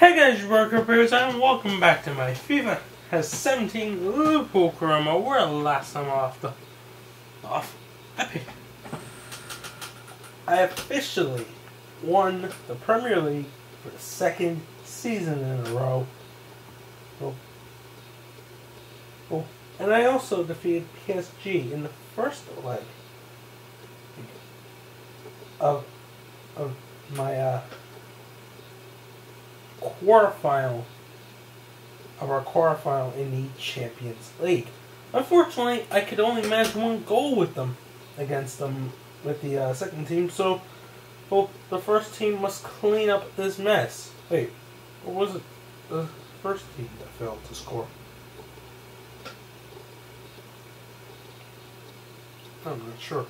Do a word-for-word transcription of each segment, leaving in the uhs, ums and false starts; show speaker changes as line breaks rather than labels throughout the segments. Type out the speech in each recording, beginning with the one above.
Hey guys, Worker Bears, and welcome back to my FIFA has seventeen Liverpool promo. We're last time off the off. Epic. I officially won the Premier League for the second season in a row. Oh. Oh. And I also defeated P S G in the first leg of of my uh quarterfinal of our quarterfinal in the Champions League. Unfortunately, I could only match one goal with them against them with the uh, second team, so well, the first team must clean up this mess. Wait, what was it? The first team that failed to score? I'm not sure.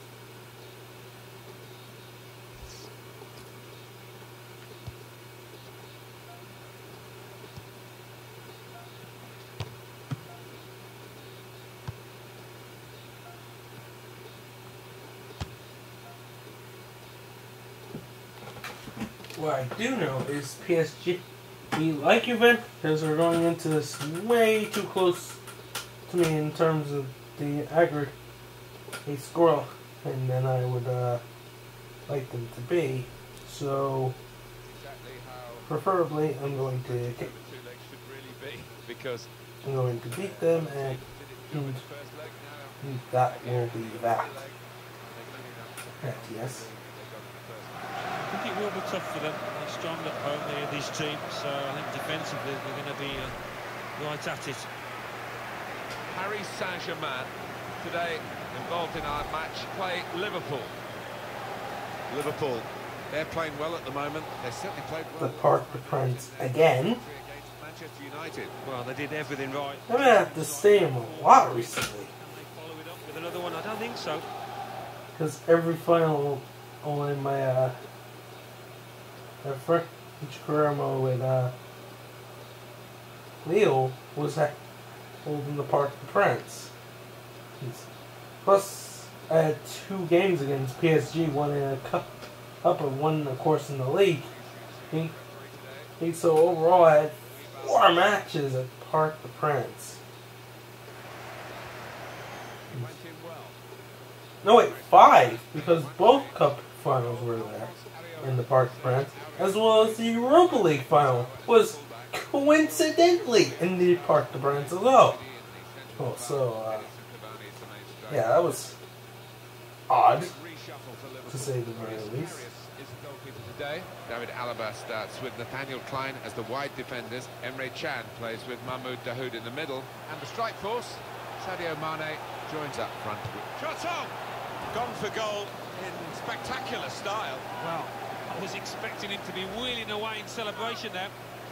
What I do know is P S G, like Juventus, are going into this way too close to me in terms of the aggregate score, and then I would uh, like them to be. So, preferably, I'm going to kick.
Because
I'm going to beat them, and, and that will be that. Heck yes.
I think it will be tough for them. They're strong at home, they are these teams, so I think defensively they're going to be uh, right at it.
Paris Saint-Germain today involved in our match play Liverpool. Liverpool, they're playing well at the moment. They certainly played well.
The Parc des Princes again.
Against Manchester United.
Well, they did everything right.
I'm going to have to see him a lot recently.
Can they follow it up with another one? I don't think so.
Because every final only my uh my first promo with uh Leo was uh, holding the Parc des Princes. Plus I had two games against P S G, one in a cup up and one of course in the league. He, he, so overall I had four matches at Parc des Princes. No wait, five, because both cup finals were there in the Parc des Princes, as well as the Europa League final was coincidentally in the Parc des Princes as well. Oh, so, uh, yeah, that was odd, to say the very least.
Today, David Alaba starts with Nathaniel Klein as the wide defenders. Emre Can plays with Mahmoud Dahoud in the middle. And the strike force, Sadio Mane joins up front. Shot on! Gone for goal in spectacular style.
Well, I was expecting him to be wheeling away in celebration there.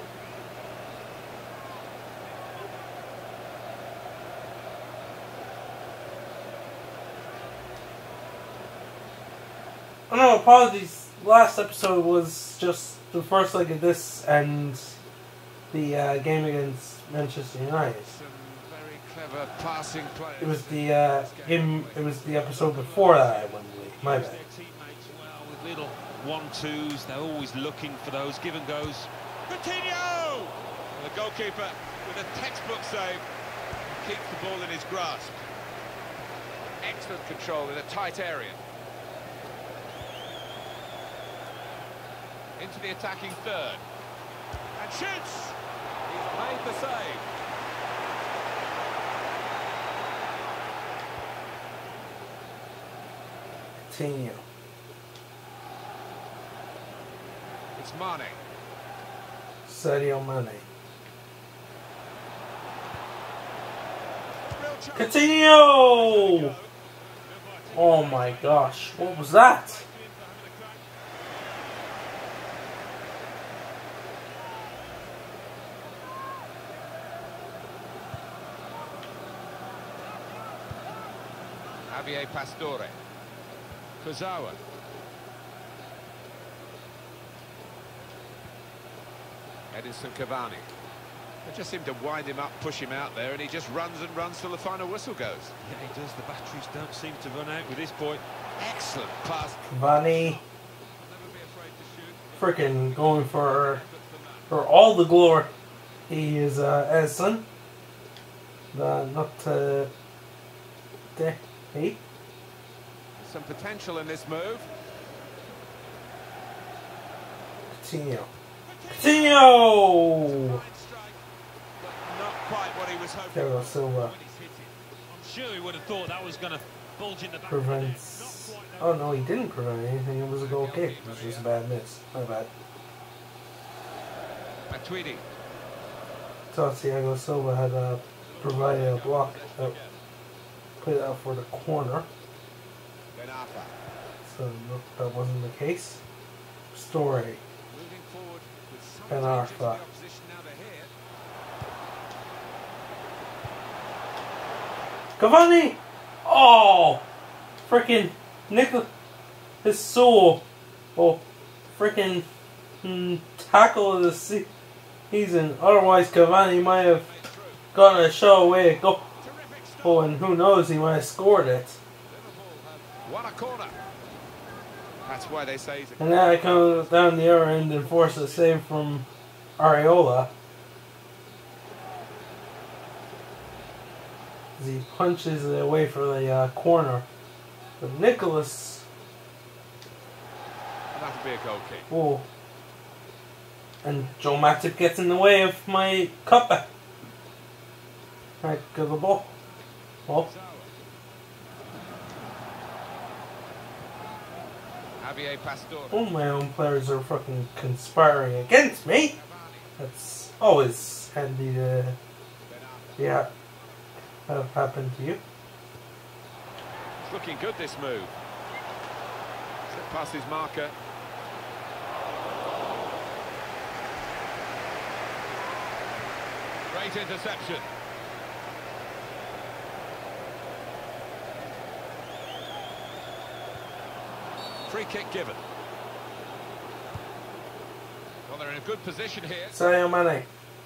Oh no, apologies. Last episode was just the first leg of this and the uh, game against Manchester United.
Some very clever passing play.
It was the uh, game. It was the episode before that I won the league. My bad.
Their teammates well with little one-twos. They're always looking for those give and goes.
Coutinho! The goalkeeper with a textbook save keeps the ball in his grasp. Excellent control in a tight area. Into the attacking third. And shoots! He's made the save.
Coutinho.
It's Mane.
Sadio Mane.
Real chance.
Coutinho! Oh my gosh, what was that?
Javier Pastore. Kurzawa. Edinson Cavani. They just seem to wind him up, push him out there, and he just runs and runs till the final whistle goes.
Yeah, he does. The batteries don't seem to run out with this boy.
Excellent pass.
Cavani.
Never be afraid to shoot.
Freaking going for for all the glory. He is uh, Edison. Uh, not uh, de- hey.
Some potential in this move.
Coutinho. Coutinho!
Not quite what he was hoping.
Thiago Silva
I'm sure he would have thought that was going to bulge in the back.
prevents. Oh no, he didn't prevent anything. It was a goal kick. It was just a bad miss. My bad.
Matuidi.
Thought Thiago Silva had uh, provided a block that put it out for the corner.
Benafa.
So no, that wasn't the case. Story.
Moving forward with some
Ben
danger to the
Arfa.
opposition now they're here.
Cavani! Oh! Frickin' Nickel. His soul. Oh, frickin' mm, tackle of the se- season. Otherwise, Cavani might have gotten a show away at goal.
Terrific start.
Oh, and who knows, he might have scored it.
Liverpool have won a corner. That's why they say he's a
And then it comes down the other end and forces a save from Areola. As he punches it away for the uh, corner. But Nicholas,
and that'll be a goal kick.
oh, and Joe Matip gets in the way of my cutback. Right, go the ball. Ball.
Javier Pastore.
Oh, my own players are fucking conspiring against me. That's always handy to, yeah, have happened to you.
It's looking good, this move. Slip past his marker. Great interception. Free kick given. Well, they're in a good position here.
Sadio Mane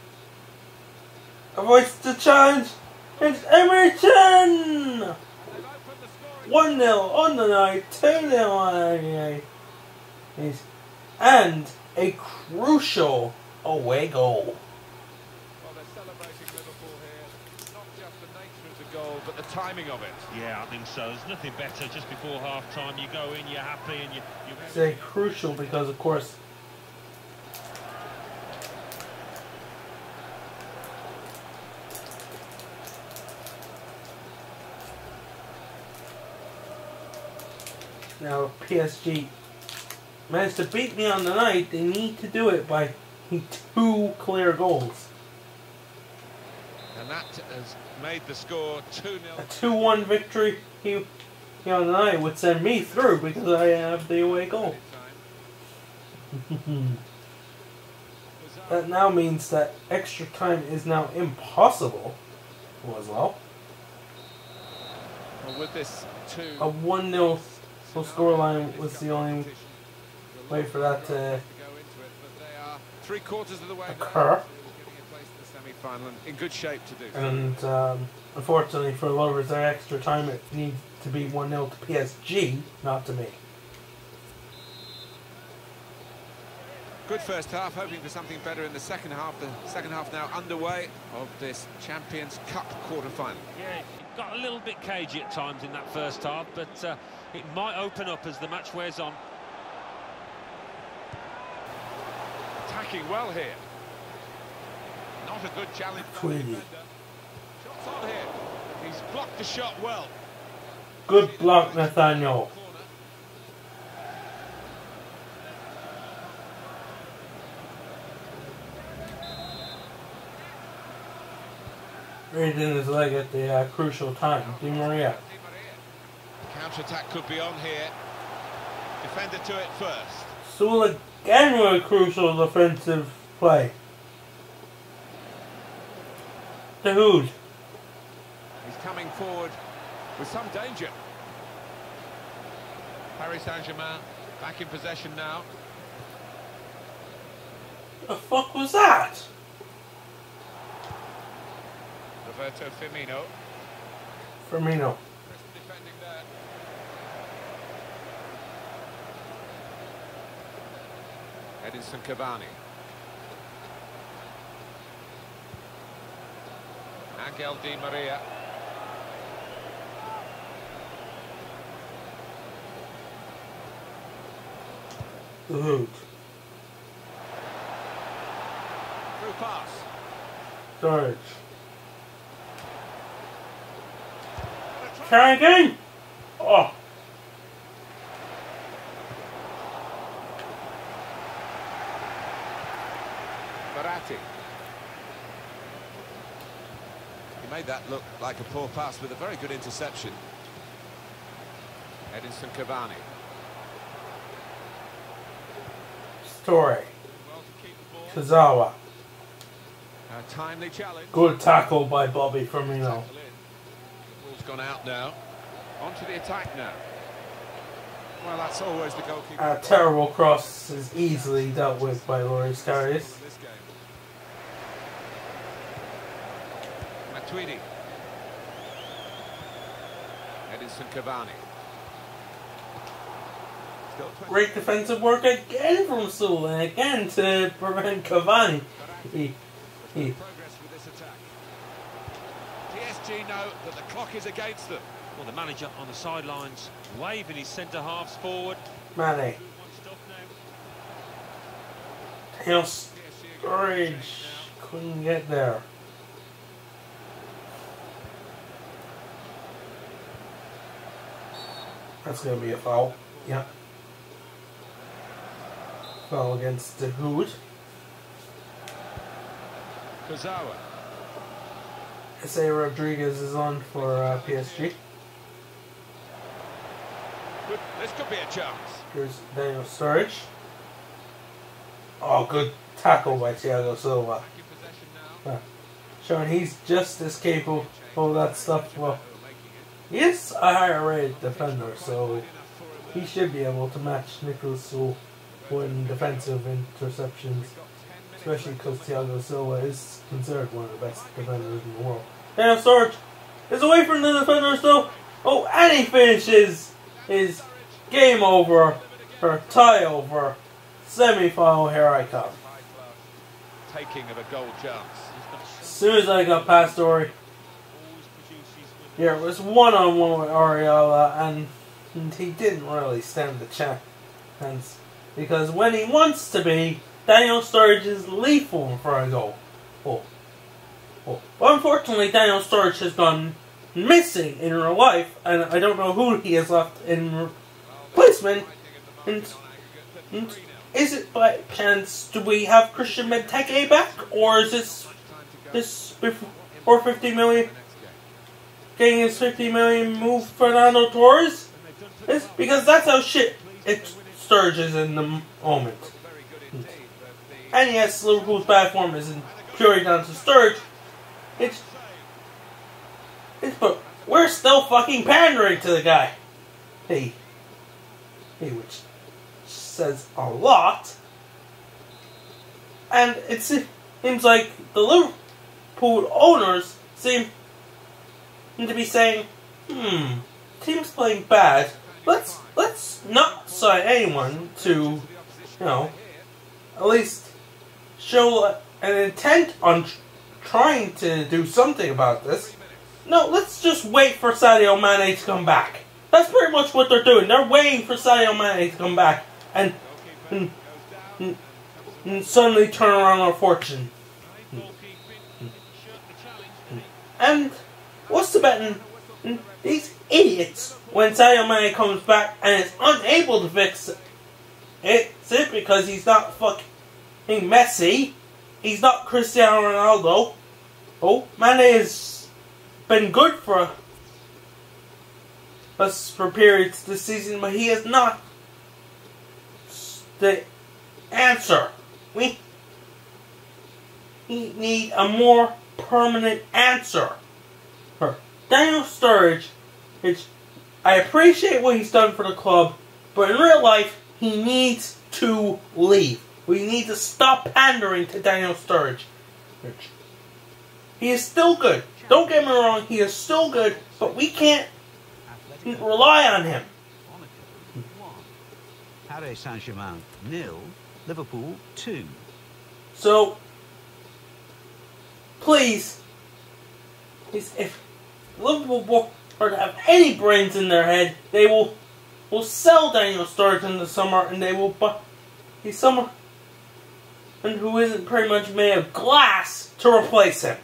avoids the challenge. It's Emerson!
They've opened the scoring.
one nil on the night, two nil on the night. And a crucial away goal.
Well, they're celebrating Liverpool here. Not just the nature of the goal, but the timing of it.
Yeah, I think so. There's nothing better just before half-time. You go in, you're happy, and you... you...
Say crucial because, of course, now P S G managed to beat me on the night. They need to do it by two clear goals.
And that has made the score two nil.
A two one victory he, he on the night would send me through because I have the away goal. That now means that extra time is now impossible as well.
Well, with this two...
A one nil scoreline was the only way for that to
three quarters of the way
occur.
Getting a place in the semi-final and in good shape to do.
And um, unfortunately for lovers, their extra time it needs to be one nil to P S G, not to me.
Good first half, hoping for something better in the second half. The second half now underway of this Champions Cup quarter-final.
Yeah, it got a little bit cagey at times in that first half, but uh, it might open up as the match wears on.
Attacking well here. Not a good challenge by the
Tweedy.
defender. Shots on here. He's blocked the shot well.
Good block, Nathaniel.
Corner.
Right in his leg at the uh, crucial time. Di Maria.
Counter-attack could be on here. Defender to it first.
Sula again with a crucial defensive play. Dahoud.
He's coming forward with some danger. Paris Saint-Germain back in possession now.
The fuck was that?
Roberto Firmino.
Firmino.
Crisp defending there. Edinson Cavani. Angel Di Maria.
The Hood.
Through pass.
Sturridge. Carrigan! Oh!
Verratti. He made that look like a poor pass with a very good interception. Edinson Cavani.
Story. Kazawa.
A timely challenge.
Good tackle by Bobby Firmino.
Ball's gone out now. On to the attack now. Well, that's always the goalkeeper.
A terrible cross is easily dealt with by Loris Karius.
Matuidi. Edinson Cavani.
Great defensive work again from Sewell, and again to prevent Cavani. He, he.
Progress with this attack. P S G know that the clock is against them.
Well, the manager on the sidelines waving his centre halves forward.
Mane. Daniel Sturridge couldn't get there. That's going to be a foul. Yeah. Foul against the Hood.
Kurzawa.
Jose Rodriguez is on for uh, P S G.
Good. This could be a chance.
Here's Daniel Sturridge. Oh, good tackle by Thiago Silva. Yeah. Showing he's just as capable of that stuff. Well, he is a higher rated defender, so he should be able to match Nicolas Sewell in defensive interceptions, especially because Thiago Silva is considered one of the best defenders in the world. Daniel Sturridge is away from the defenders though. Oh, and he finishes his game over, or tie over, semi-final. Here I come.
Taking of a goal chance.
As soon as I got past Ori, yeah, it was one-on-one with Oriola, and, and he didn't really stand the chance, because when he wants to be, Daniel Sturridge is lethal for a goal. Oh. Oh. But unfortunately, Daniel Sturridge has gone missing in real life, and I don't know who he has left in replacement. And, and is it by chance, do we have Christian Benteke back, or is this this before fifty million? Getting his fifty million move Fernando Torres? It's because that's how shit it Sturridge is in the moment. And yes, Liverpool's bad form isn't purely down to Sturridge. It's, it's, but we're still fucking pandering to the guy. Hey, hey, which says a lot. And it seems like the Liverpool owners seem to be saying, hmm, team's playing bad. Let's let's not sign anyone to, you know, at least show an intent on trying to do something about this. No, let's just wait for Sadio Mane to come back. That's pretty much what they're doing. They're waiting for Sadio Mane to come back and, and, and, and suddenly turn around our fortune. And what's the betting? These idiots, when Sadio Mane comes back and is unable to fix it, it's it because he's not fucking Messi. He's not Cristiano Ronaldo. Oh, Mane has been good for us for periods this season, but he is not the answer. We need a more permanent answer. For Daniel Sturridge, it's, I appreciate what he's done for the club, but in real life, he needs to leave. We need to stop pandering to Daniel Sturridge. He is still good. Don't get me wrong, he is still good, but we can't rely on him.
Paris Saint-Germain nil, Liverpool two.
So, please, is if Liverpool were to have any brains in their head, they will will sell Daniel Sturridge in the summer, and they will buy he's someone and who isn't pretty much made of glass to replace him.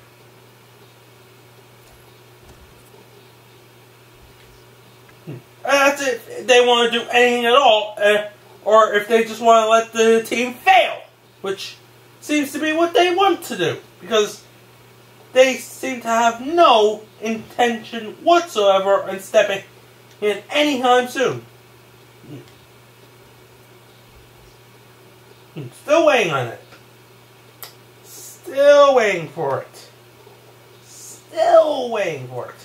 And that's it. If they want to do anything at all, uh, or if they just want to let the team fail, which seems to be what they want to do, because they seem to have no intention whatsoever in stepping in anytime soon. Still waiting on it. Still waiting for it. Still waiting for it.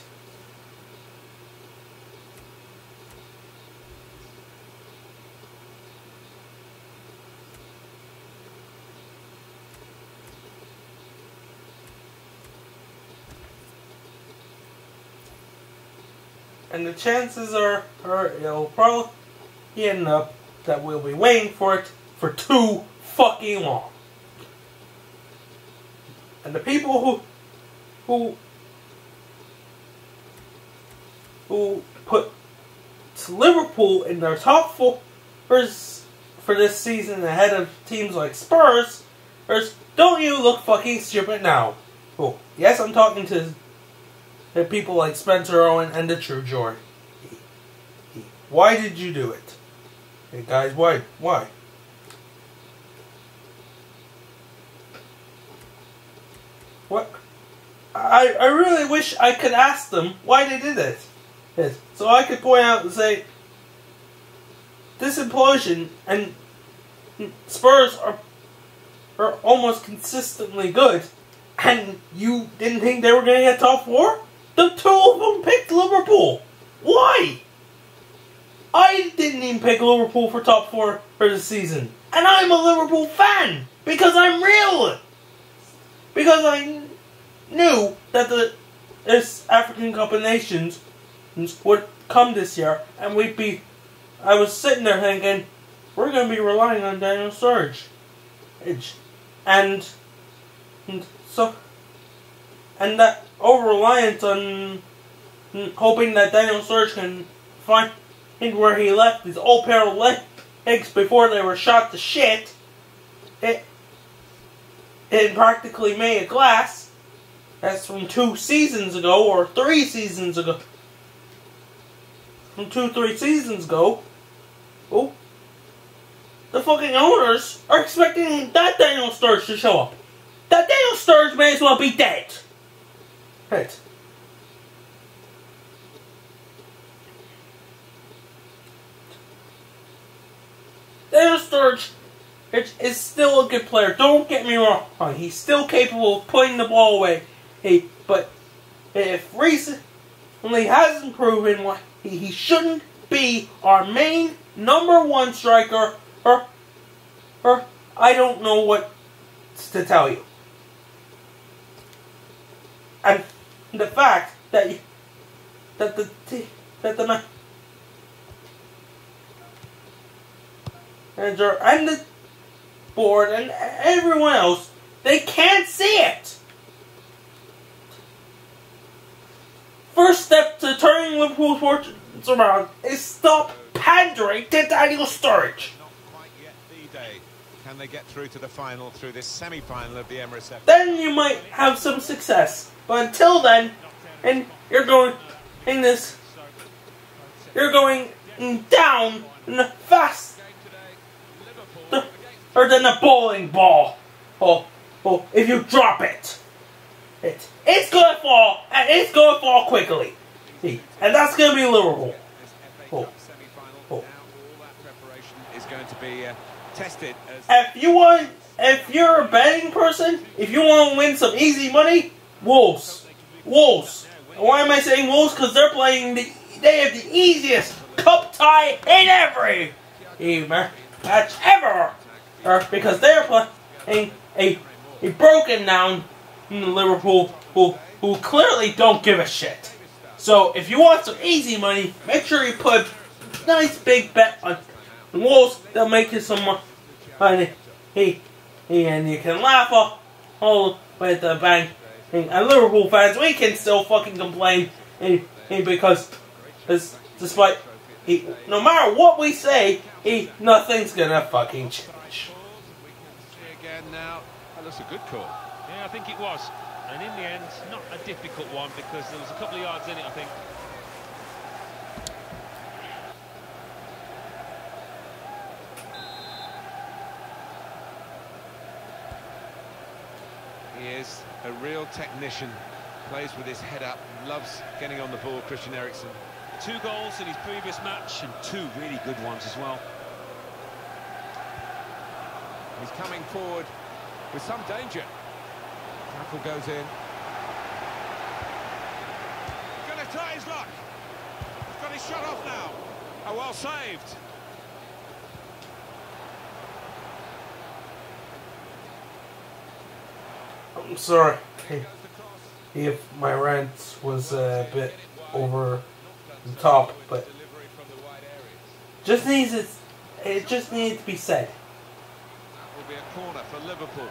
And the chances are, are it'll probably end up that we'll be waiting for it for too fucking long. And the people who who who put Liverpool in their top four for this season ahead of teams like Spurs, don't you look fucking stupid now? Oh, yes, I'm talking to the people like Spencer Owen and the True Joy. Why did you do it? Hey guys, why? Why? What? I I really wish I could ask them why they did it. Yes. So I could point out and say, this implosion and Spurs are are almost consistently good, and you didn't think they were going to get top four? The two of them picked Liverpool. Why? I didn't even pick Liverpool for top four for the season. And I'm a Liverpool fan. Because I'm real. Because I knew that the this African Cup of Nations would come this year. And we'd be... I was sitting there thinking, we're going to be relying on Daniel Sturridge. And... and so... And that over-reliance on hoping that Daniel Sturridge can find where he left his old pair of legs before they were shot to shit, it, it practically made of glass. That's from two seasons ago, or three seasons ago. From two, three seasons ago. Oh. The fucking owners are expecting that Daniel Sturridge to show up. That Daniel Sturridge may as well be dead. Right. Daniel Sturridge is still a good player. Don't get me wrong. He's still capable of putting the ball away. Hey, but if recently hasn't proven why he shouldn't be our main number one striker, or, or I don't know what to tell you. And the fact that you, that the that the manager and the board and everyone else, they can't see it. First step to turning Liverpool's fortunes around is stop pandering to Daniel Sturridge.
Not quite yet the day. Can they get through to the final through this semi-final of the Emirates?
Then you might have some success. But until then, and you're going in this, you're going down fast, or than a bowling ball. Oh, oh! If you drop it, it it's gonna fall, and it's gonna fall quickly. See, and that's gonna be Liverpool. Oh, oh.
Is going to be uh, tested.
If you want, if you're a betting person, if you want to win some easy money. Wolves. Wolves. Why am I saying Wolves? Because they're playing the... They have the easiest cup tie in every match ever. Or because they're playing a, a broken down Liverpool who, who clearly don't give a shit. So if you want some easy money, make sure you put a nice big bet on Wolves. They'll make you some money. Hey, and you can laugh all, all with the bank. and, and Liverpool fans, we can still fucking complain, and, and because, because despite, he, no matter what we say, he, nothing's gonna fucking change.
Again now, that looks a good call.
Yeah, I think it was. And in the end, not a difficult one because there was a couple of yards in it, I think.
He is a real technician. Plays with his head up, loves getting on the ball, Christian Eriksen.
Two goals in his previous match and two really good ones as well.
He's coming forward with some danger. Tackle goes in. Gonna try his luck. He's got his shot off now. Oh, well saved.
I'm sorry if my rant was a bit over the top, but just needs it. It just needs to be said.
That will be a corner for Liverpool.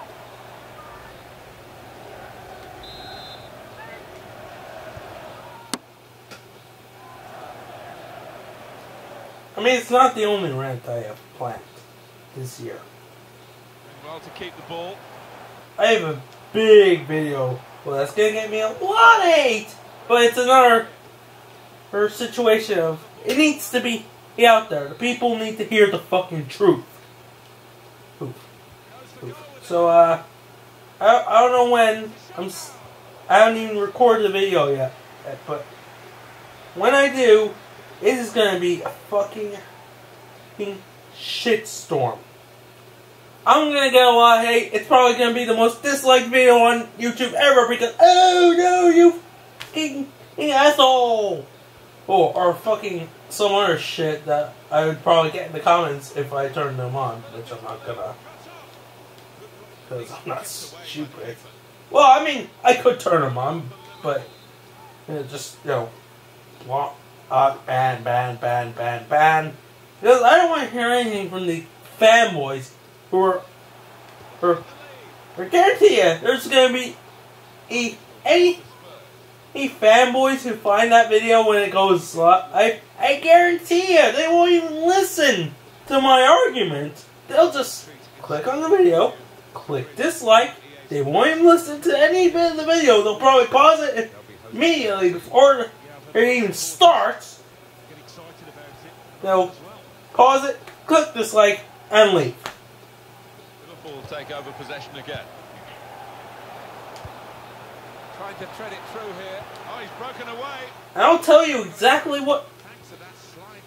I mean, it's not the only rant I have planned this year.
Well, to keep the ball.
I have a big video. Well, that's gonna get me a lot of hate, but it's another her situation of it needs to be out there. The people need to hear the fucking truth. Oof. Oof. So, uh, I I don't know when I'm. I haven't even recorded the video yet, but when I do, it is gonna be a fucking, fucking shitstorm. I'm gonna get a lot of hate. It's probably gonna be the most disliked video on YouTube ever because, oh no, you fucking asshole! Oh, or fucking some other shit that I would probably get in the comments if I turned them on, which I'm not gonna. Because I'm not stupid. Well, I mean, I could turn them on, but, you know, just, you know, uh, ban, ban, ban, ban, ban. Because I don't want to hear anything from the fanboys. Who are, or, I guarantee you, there's gonna be a, any, any fanboys who find that video when it goes live. I, I guarantee you, they won't even listen to my argument. They'll just click on the video, click dislike. They won't even listen to any bit of the video. They'll probably pause it immediately before it even starts. They'll pause it, click dislike, and leave.
Liverpool take over possession again. Trying to thread it through here. Oh, he's broken away.
And I'll tell you exactly what.
Thanks to that slide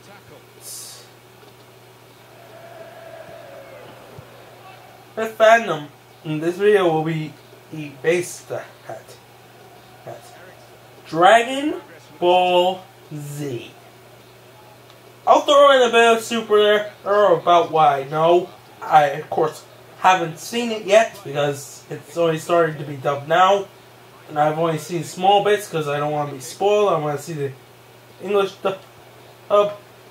tackle.
The fandom in this video will be based at, at Dragon Ball Z. I'll throw in a bit of super there, or about why I know. I, of course, haven't seen it yet because it's only starting to be dubbed now. And I've only seen small bits because I don't want to be spoiled. I want to see the English dub of,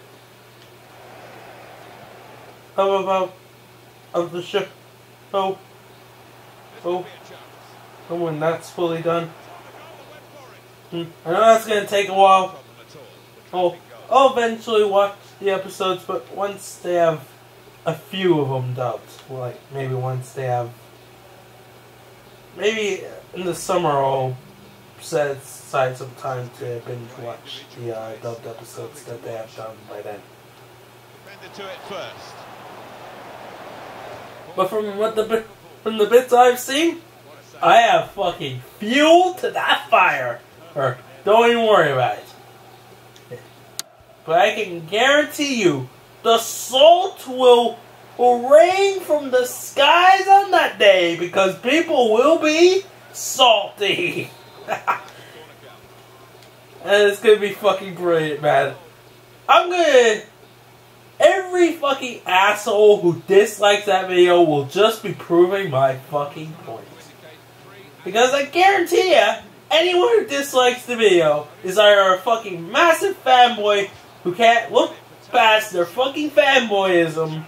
of, about, of the show. Oh, oh, and when that's fully done. Hmm. I know that's going to take a while. Oh, I'll eventually watch the episodes, but once they have a few of them dubbed, like maybe once they have, maybe in the summer I'll set aside some time to binge watch the uh, dubbed episodes that they have done by then.
Defender to it first.
But from what the from the bits I've seen, I have fucking fuel to that fire. Or don't even worry about it. But I can guarantee you, the salt will, will rain from the skies on that day because people will be salty. And it's gonna be fucking brilliant, man. I'm gonna... Every fucking asshole who dislikes that video will just be proving my fucking point. Because I guarantee you, anyone who dislikes the video is either a fucking massive fanboy who can't look past their fucking fanboyism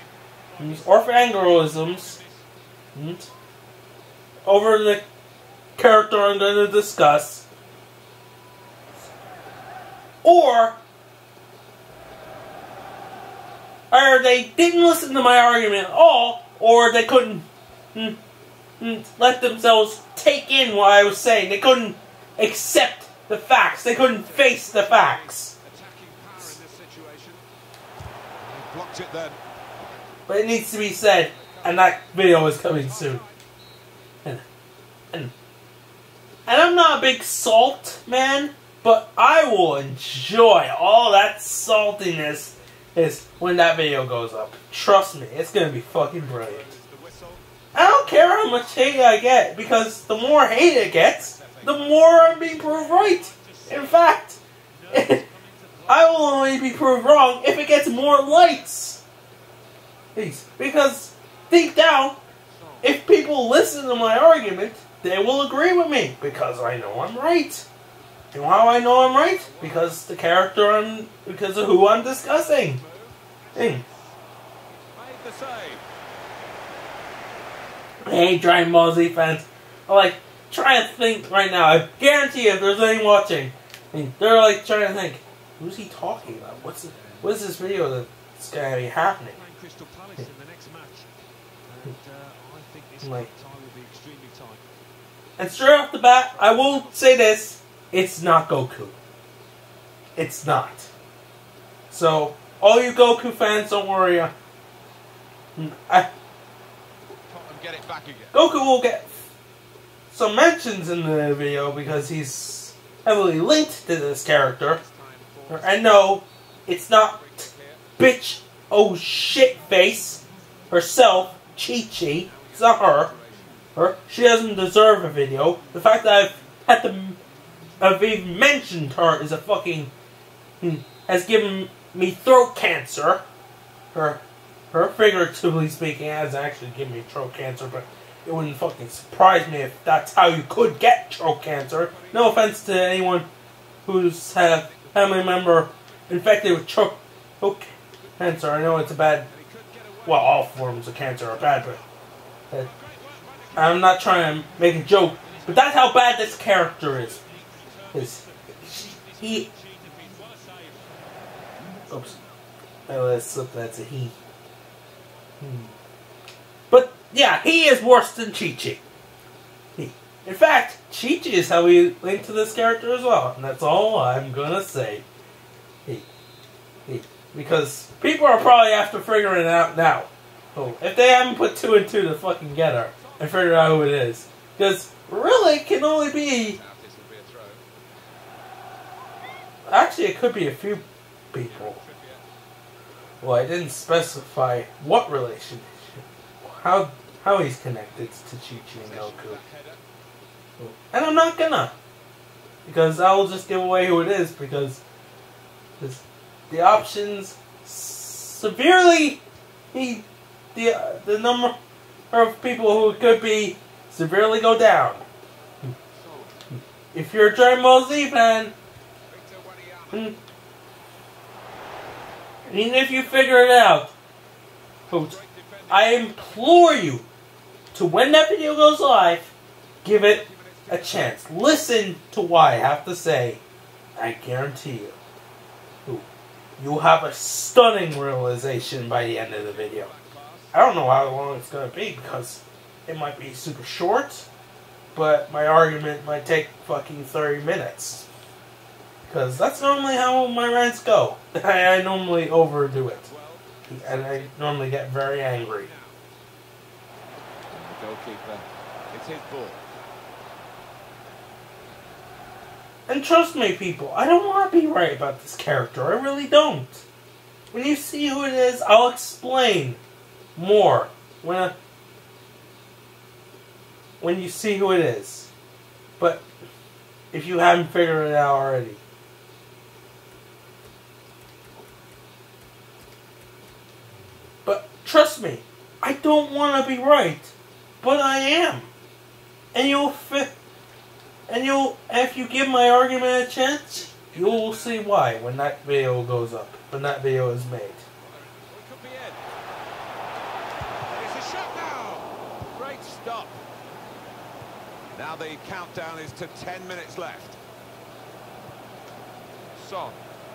or fangirlisms over the character I'm going to discuss, or or they didn't listen to my argument at all, or they couldn't mm, mm, let themselves take in what I was saying. They couldn't accept the facts. They couldn't face the facts.
Attacking power in this situation. He blocked it then.
But it needs to be said, and that video is coming soon. And, and, and I'm not a big salt man, but I will enjoy all that saltiness is when that video goes up. Trust me, it's gonna be fucking brilliant. I don't care how much hate I get, because the more hate it gets, the more I'm being proved right. In fact, I will only be proved wrong if it gets more likes. Because deep down, if people listen to my argument, they will agree with me, because I know I'm right. You know how I know I'm right? Because the character I'm, because of who I'm discussing. Hey. I hate Dragon Ball Z fans. I like trying to think right now. I guarantee if there's anyone watching, they're like trying to think, who's he talking about? What's it, what is this video that's gonna be happening?
Crystal Palace in the next match, and uh, I think this
like,
time will be extremely tight.
And straight off the bat, I will say this: it's not Goku. It's not. So all you Goku fans, don't worry. I, I
Get it back again.
Goku will get some mentions in the video because he's heavily linked to this character. And no, it's not bitch oh shit face herself, Chi-Chi. It's not her. Her. She doesn't deserve a video. The fact that I've had to I've even mentioned her is a fucking has given me throat cancer. Her Her, figuratively speaking, has actually given me throat cancer, but it wouldn't fucking surprise me if that's how you could get throat cancer. No offense to anyone who's had a family member infected with throat cancer. I know it's a bad, well, all forms of cancer are bad, but uh, I'm not trying to make a joke, but that's how bad this character is. Is he? Oops, I let it slip. That's a he. Hmm. But, yeah, he is worse than Chi-Chi. He. In fact, Chi-Chi is how we link to this character as well. And that's all I'm gonna say. He. He. Because people are probably after figuring it out now. So, if they haven't put two and two to fucking get her and figure out who it is. Because, really, it can only be... Actually, it could be a few people. Well, I didn't specify what relationship, how how he's connected to Chi-Chi and Goku. And I'm not gonna. Because I will just give away who it is, because the options severely, he, the, uh, the number of people who it could be severely go down. If you're a Dragon Ball Z fan, and even if you figure it out, folks, I implore you to, when that video goes live, give it a chance. Listen to what I have to say. I guarantee you, you'll have a stunning realization by the end of the video. I don't know how long it's going to be, because it might be super short, but my argument might take fucking thirty minutes. Because that's normally how my rants go. I, I normally overdo it. And I normally get very angry.
The goalkeeper, it's his ball.
And trust me, people, I don't want to be right about this character. I really don't. When you see who it is, I'll explain more. When I, when you see who it is. But if you haven't figured it out already. But trust me, I don't want to be right, but I am. And you'll fit, and you'll, if you give my argument a chance, you will see why when that video goes up, when that video is made.
It could be in. There's a shot now. Great stop. Now the countdown is to ten minutes left. Son.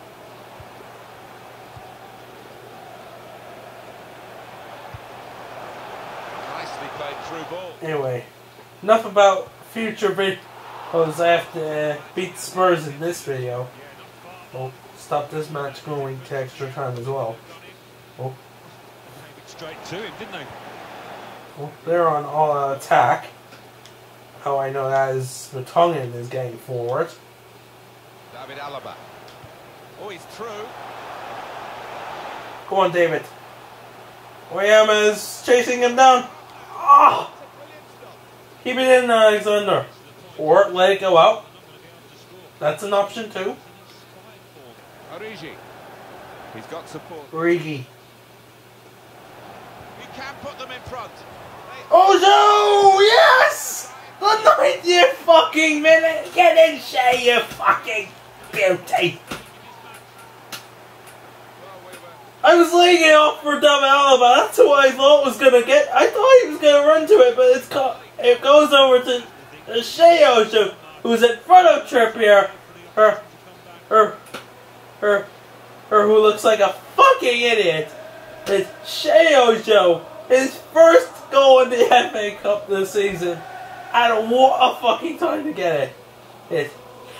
Nicely played through ball.
Anyway, enough about future videos. I have to uh, beat Spurs in this video. Well, stop this match going to extra time as well. Oh.
Straight to him, didn't they?
Well, they're on all attack. How I know that is Vertonghen is getting forward.
David Alaba. Oh, he's through.
Go on, David. Oyama is chasing him down. Ah! Keep it in, uh, Alexander. Or let it go out. That's an option too.
Origi. He's got support.
Origi.
He can put them in front.
Ojo! Yes! The ninetieth fucking minute! Get in, Shay, you fucking beauty! I was laying it off for David Alaba. That's who I thought was gonna get. I thought he was gonna run to it, but it's co it goes over to uh, Shay Ojo, who's in front of Trippier. Her, her, her, her, who looks like a fucking idiot. It's Shay Ojo, his first goal in the F A Cup this season. And what a fucking time to get it. It's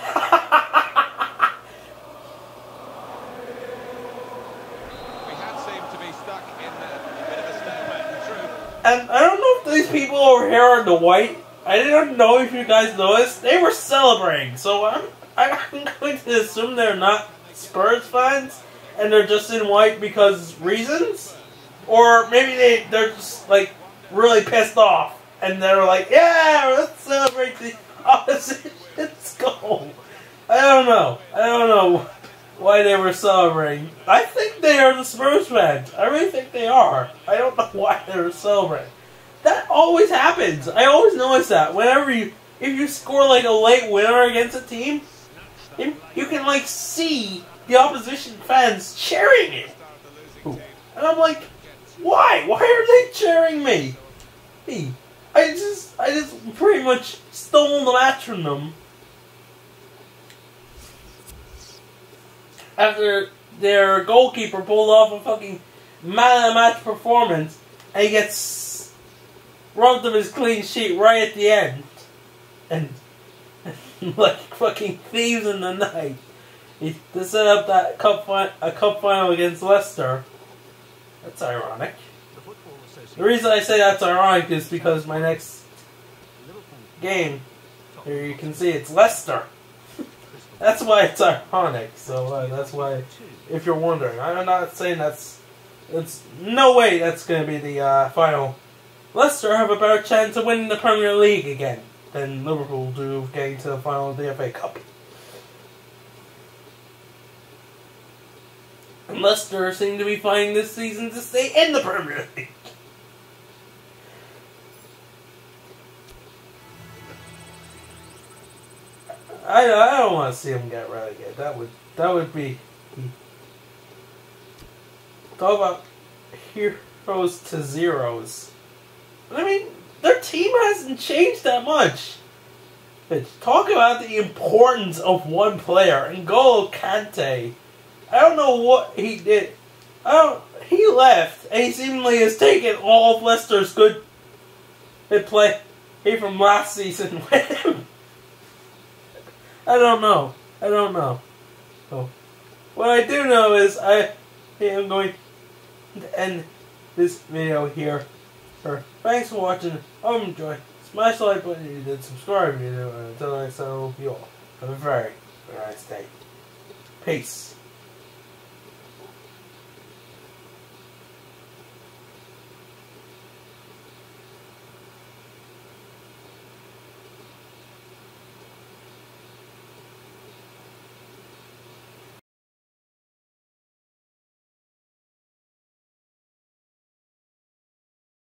And I don't know if these people over here are the white. I didn't know if you guys noticed. They were celebrating. So I'm, I'm going to assume they're not Spurs fans. And they're just in white because reasons. Or maybe they, they're just like really pissed off. And they're like, yeah, let's celebrate the opposition's goal. I don't know. I don't know why they were celebrating. I think they are the Spurs fans. I really think they are. I don't know why they were celebrating. That always happens. I always notice that. Whenever you, if you score like a late winner against a team, you, you can like see the opposition fans cheering it. And I'm like, why? Why are they cheering me? Me. I just, I just pretty much stole the match from them. After their goalkeeper pulled off a fucking man-of-the-match performance, and he gets robbed of his clean sheet right at the end. And, like fucking thieves in the night, he, to set up that cup fi a cup final against Leicester. That's ironic. The reason I say that's ironic is because my next game, here you can see it's Leicester. That's why it's ironic. So uh, that's why, if you're wondering, I'm not saying that's, it's no way that's going to be the uh, final. Leicester have a better chance of winning the Premier League again than Liverpool do of getting to the final of the F A Cup. And Leicester seem to be finding this season to stay in the Premier League. I, I don't want to see them get relegated. That would that would be talk about heroes to zeros. I mean, their team hasn't changed that much. But talk about the importance of one player, N'Golo Kante. I don't know what he did. I don't. He left, and he seemingly has taken all of Leicester's good play from last season with him. I don't know. I don't know. So, what I do know is I am going to end this video here. Thanks for watching. I hope you enjoyed. Smash the like button if you did. Subscribe if you did. And until next time, I hope you all have a very, very nice day. Peace.